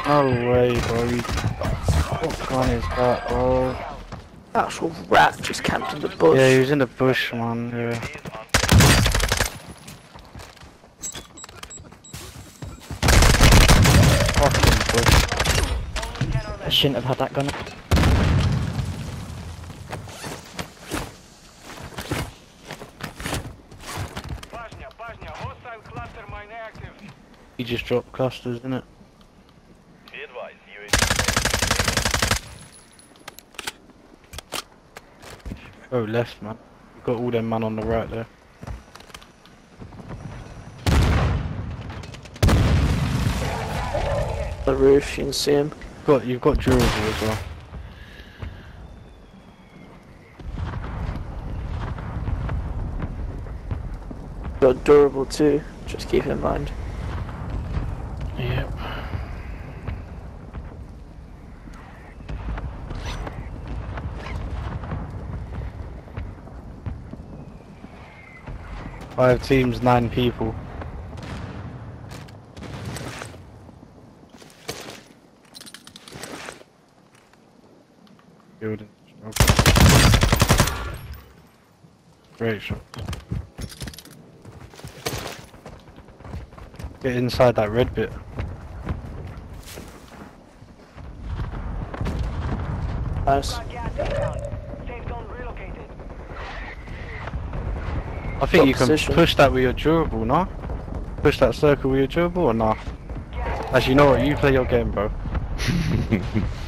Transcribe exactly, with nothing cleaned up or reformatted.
No way, bro. You... What gun is that, bro? Actual rat just camped in the bush. Yeah, he was in the bush, man. Yeah. Fucking bush. I shouldn't have had that gun. He just dropped clusters, innit? Oh, left, man. You've got all them man on the right there. The roof, you can see him. Got you've got durable as well. Got durable too, just keep in mind. Yep. Five teams, nine people. Building. Okay. Great shot. Get inside that red bit. Nice. I think Got you can position. push that with your durable, no? Push that circle with your durable or nah? Actually, you know what? You play your game, bro.